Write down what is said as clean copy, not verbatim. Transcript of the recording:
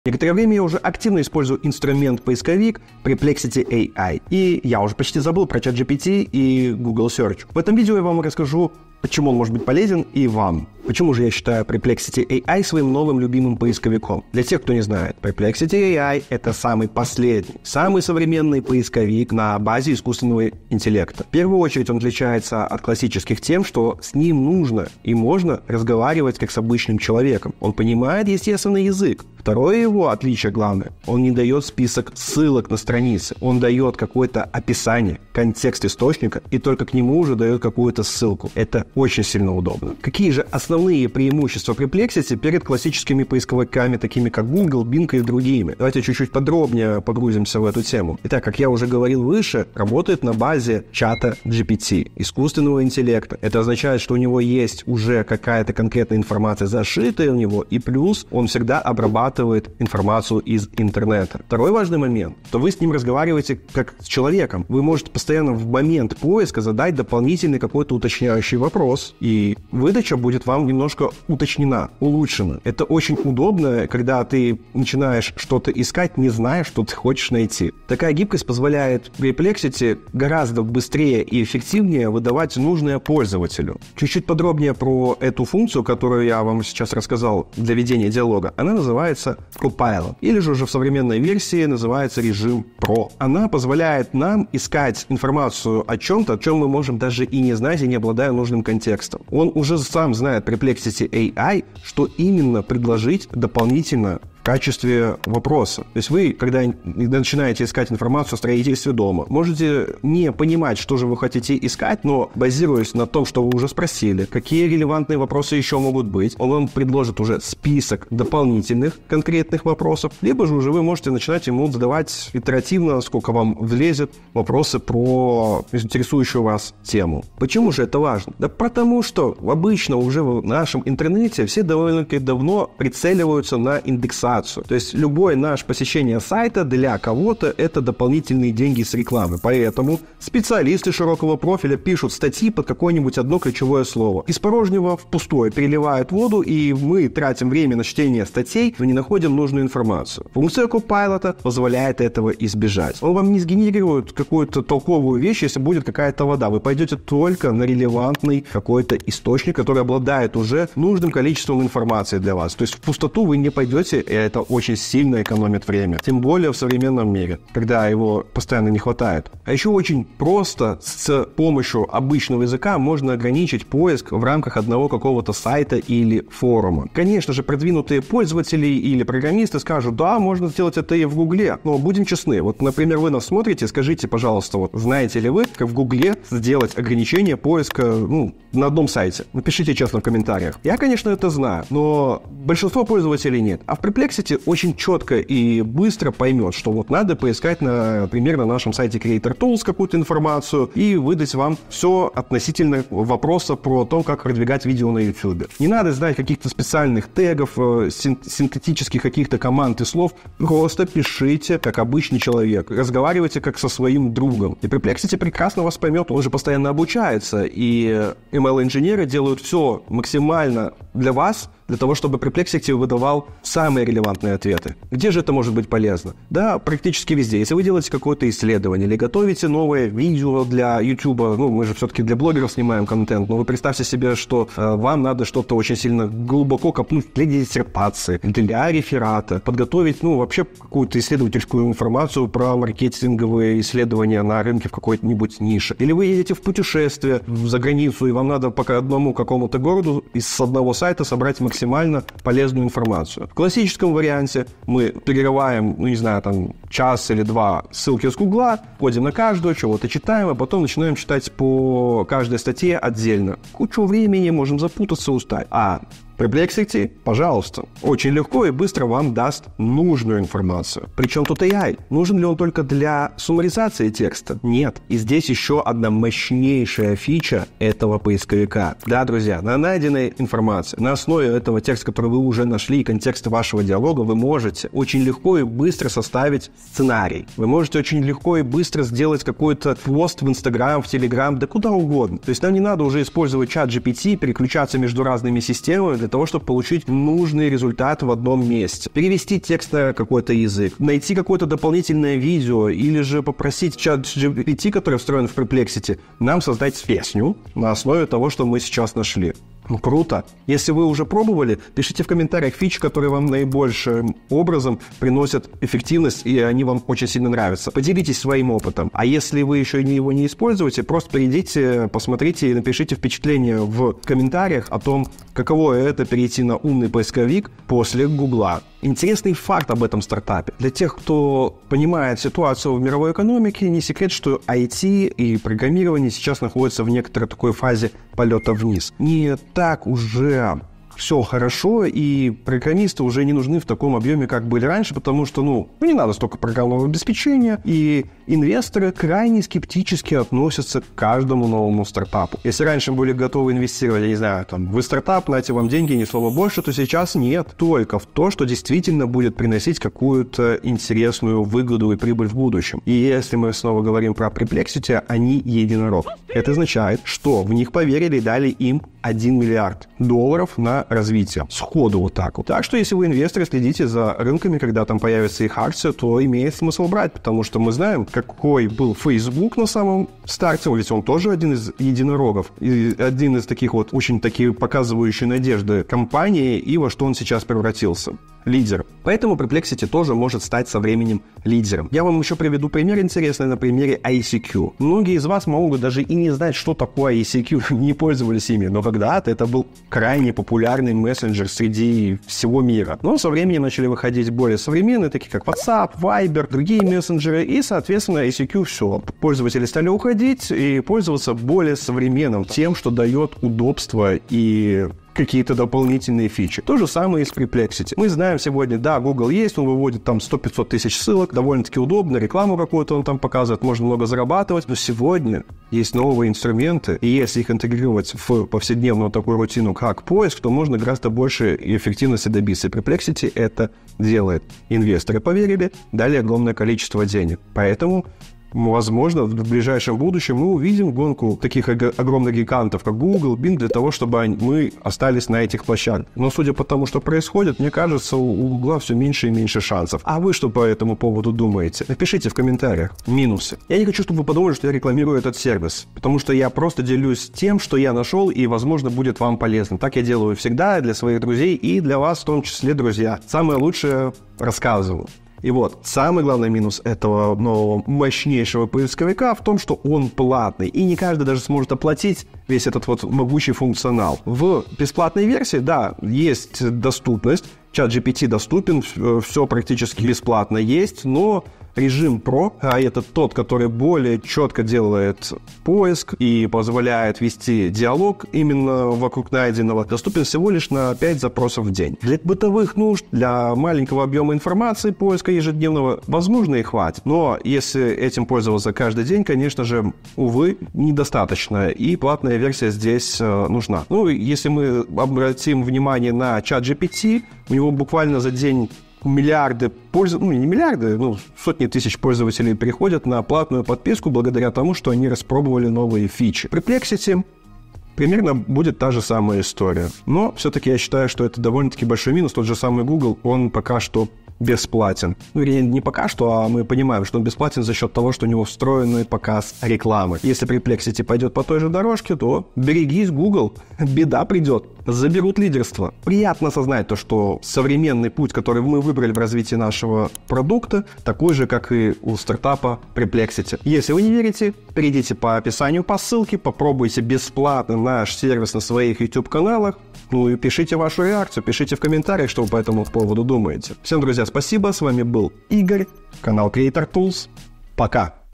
Некоторое время я уже активно использую инструмент-поисковик Perplexity AI. И я уже почти забыл про ChatGPT и Google Search. В этом видео я вам расскажу, почему он может быть полезен и вам. Почему же я считаю Perplexity AI своим новым любимым поисковиком? Для тех, кто не знает, Perplexity AI — это самый последний, самый современный поисковик на базе искусственного интеллекта. В первую очередь он отличается от классических тем, что с ним нужно и можно разговаривать как с обычным человеком. Он понимает естественный язык. Второе его отличие главное, он не дает список ссылок на страницы, он дает какое-то описание, контекст источника и только к нему уже дает какую-то ссылку. Это очень сильно удобно. Какие же основные преимущества Perplexity перед классическими поисковиками, такими как Google, Bing и другими? Давайте чуть-чуть подробнее погрузимся в эту тему. Итак, как я уже говорил выше, работает на базе чата GPT, искусственного интеллекта. Это означает, что у него есть уже какая-то конкретная информация зашитая в него, и плюс он всегда обрабатывает информацию из интернета. Второй важный момент, что вы с ним разговариваете как с человеком. Вы можете постоянно в момент поиска задать дополнительный какой-то уточняющий вопрос, и выдача будет вам немножко уточнена, улучшена. Это очень удобно, когда ты начинаешь что-то искать, не зная, что ты хочешь найти. Такая гибкость позволяет Perplexity гораздо быстрее и эффективнее выдавать нужное пользователю. Чуть-чуть подробнее про эту функцию, которую я вам сейчас рассказал для ведения диалога. Она называется Copilot, или же уже в современной версии называется режим Pro. Она позволяет нам искать информацию о чем-то, о чем мы можем даже и не знать, и не обладая нужным контекстом. Он уже сам знает, Perplexity AI, что именно предложить дополнительно в качестве вопроса. То есть вы, когда начинаете искать информацию о строительстве дома, можете не понимать, что же вы хотите искать, но базируясь на том, что вы уже спросили, какие релевантные вопросы еще могут быть, он вам предложит уже список дополнительных конкретных вопросов, либо же уже вы можете начинать ему задавать итеративно, сколько вам влезет, вопросы про интересующую вас тему. Почему же это важно? Да потому что обычно уже в нашем интернете все довольно-таки давно прицеливаются на индексацию. То есть любое наше посещение сайта для кого-то — это дополнительные деньги с рекламы. Поэтому специалисты широкого профиля пишут статьи под какое-нибудь одно ключевое слово. Из порожнего в пустое переливают воду, и мы тратим время на чтение статей, но не находим нужную информацию. Функция Copilot позволяет этого избежать. Он вам не сгенерирует какую-то толковую вещь, если будет какая-то вода. Вы пойдете только на релевантный какой-то источник, который обладает уже нужным количеством информации для вас. То есть в пустоту вы не пойдете, и это очень сильно экономит время. Тем более в современном мире, когда его постоянно не хватает. А еще очень просто с помощью обычного языка можно ограничить поиск в рамках одного какого-то сайта или форума. Конечно же, продвинутые пользователи или программисты скажут: да, можно сделать это и в Гугле. Но будем честны. Вот, например, вы нас смотрите, скажите, пожалуйста, вот знаете ли вы, как в Гугле сделать ограничение поиска, на одном сайте? Напишите честно в комментариях. Я, конечно, это знаю, но большинство пользователей нет. А в Perplexity очень четко и быстро поймет, что вот надо поискать, например, на нашем сайте Creator Tools какую-то информацию и выдать вам все относительно вопроса про то, как продвигать видео на YouTube. Не надо знать каких-то специальных тегов, синтетических каких-то команд и слов. Просто пишите, как обычный человек. Разговаривайте, как со своим другом. И Perplexity прекрасно вас поймет. Он же постоянно обучается. И ML-инженеры делают все максимально для вас, для того, чтобы Perplexity выдавал самые релевантные ответы. Где же это может быть полезно? Да, практически везде. Если вы делаете какое-то исследование или готовите новое видео для YouTube, мы же все-таки для блогеров снимаем контент, но вы представьте себе, что вам надо что-то очень сильно глубоко копнуть для диссертации, для реферата, подготовить, вообще какую-то исследовательскую информацию про маркетинговые исследования на рынке в какой-нибудь нише. Или вы едете в путешествие за границу, и вам надо по одному какому-то городу с одного сайта собрать максимально полезную информацию. В классическом варианте мы перерываем, час или два ссылки с Гугла, входим на каждую, чего-то читаем, а потом начинаем читать по каждой статье отдельно. Кучу времени, можем запутаться, устать. Perplexity, пожалуйста, очень легко и быстро вам даст нужную информацию. Причем тут AI. Нужен ли он только для суммаризации текста? Нет. И здесь еще одна мощнейшая фича этого поисковика. Да, друзья, на найденной информации, на основе этого текста, который вы уже нашли, и контекста вашего диалога, вы можете очень легко и быстро составить сценарий. Вы можете очень легко и быстро сделать какой-то пост в Instagram, в Telegram, да куда угодно. То есть нам не надо уже использовать чат GPT, переключаться между разными системами для того, чтобы получить нужный результат в одном месте. Перевести текст на какой-то язык, найти какое-то дополнительное видео или же попросить чат GPT, который встроен в Perplexity, нам создать песню на основе того, что мы сейчас нашли. Круто. Если вы уже пробовали, пишите в комментариях фичи, которые вам наибольшим образом приносят эффективность, и они вам очень сильно нравятся. Поделитесь своим опытом. А если вы еще его не используете, просто перейдите, посмотрите и напишите впечатление в комментариях о том, каково это перейти на умный поисковик после Гугла. Интересный факт об этом стартапе. Для тех, кто понимает ситуацию в мировой экономике, не секрет, что IT и программирование сейчас находятся в некоторой такой фазе полета вниз. Не так уже все хорошо, и программисты уже не нужны в таком объеме, как были раньше, потому что, не надо столько программного обеспечения, и инвесторы крайне скептически относятся к каждому новому стартапу. Если раньше были готовы инвестировать, я не знаю, в стартап, дайте вам деньги, ни слова больше, то сейчас нет. Только в то, что действительно будет приносить какую-то интересную выгоду и прибыль в будущем. И если мы снова говорим про Perplexity, они единорог. Это означает, что в них поверили и дали им $1 миллиард на развитие. Сходу вот так вот. Так что, если вы инвесторы, следите за рынками, когда там появится их акция, то имеет смысл брать, потому что мы знаем, какой был Facebook на самом старте, ведь он тоже один из единорогов, и один из таких вот очень таких показывающих надежды компании, и во что он сейчас превратился. Лидер. Поэтому Perplexity тоже может стать со временем лидером. Я вам еще приведу пример интересный на примере ICQ. Многие из вас могут даже и не знать, что такое ICQ, не пользовались ими, но когда-то это был крайне популярный мессенджер среди всего мира. Но со временем начали выходить более современные, такие как WhatsApp, Viber, другие мессенджеры, и, соответственно, ICQ все. Пользователи стали уходить и пользоваться более современным, тем, что дает удобство и какие-то дополнительные фичи. То же самое и с Perplexity. Мы знаем сегодня, да, Google есть, он выводит там 100-500 тысяч ссылок, довольно-таки удобно, рекламу какую-то он там показывает, можно много зарабатывать, но сегодня есть новые инструменты, и если их интегрировать в повседневную такую рутину, как поиск, то можно гораздо больше эффективности добиться. И Perplexity это делает. Инвесторы поверили, дали огромное количество денег. Поэтому возможно, в ближайшем будущем мы увидим гонку таких огромных гигантов, как Google, Bing, для того, чтобы мы остались на этих площадках. Но судя по тому, что происходит, мне кажется, у Google все меньше и меньше шансов. А вы что по этому поводу думаете? Напишите в комментариях. Минусы. Я не хочу, чтобы вы подумали, что я рекламирую этот сервис, потому что я просто делюсь тем, что я нашел, и, возможно, будет вам полезно. Так я делаю всегда для своих друзей и для вас, в том числе, друзья. Самое лучшее рассказываю. И вот, самый главный минус этого нового мощнейшего поисковика в том, что он платный, и не каждый даже сможет оплатить весь этот вот могучий функционал. В бесплатной версии, да, есть доступность, ChatGPT доступен, все практически бесплатно есть, но режим Pro, а это тот, который более четко делает поиск и позволяет вести диалог именно вокруг найденного, доступен всего лишь на 5 запросов в день. Для бытовых нужд, для маленького объема информации, поиска ежедневного, возможно, и хватит. Но если этим пользоваться каждый день, конечно же, увы, недостаточно, и платная версия здесь нужна. Если мы обратим внимание на ChatGPT, у него буквально за день миллиарды пользователей, не миллиарды, сотни тысяч пользователей переходят на платную подписку благодаря тому, что они распробовали новые фичи. Perplexity примерно будет та же самая история. Но все-таки я считаю, что это довольно-таки большой минус. Тот же самый Google, он пока что бесплатен. Вернее, не пока что, а мы понимаем, что он бесплатен за счет того, что у него встроенный показ рекламы. Если Perplexity пойдет по той же дорожке, то берегись, Google, беда придет. Заберут лидерство. Приятно осознать то, что современный путь, который мы выбрали в развитии нашего продукта, такой же, как и у стартапа Perplexity. Если вы не верите, перейдите по описанию по ссылке, попробуйте бесплатно наш сервис на своих YouTube-каналах, и пишите вашу реакцию, пишите в комментариях, что вы по этому поводу думаете. Всем, друзья, спасибо. С вами был Игорь, канал Creator Tools. Пока.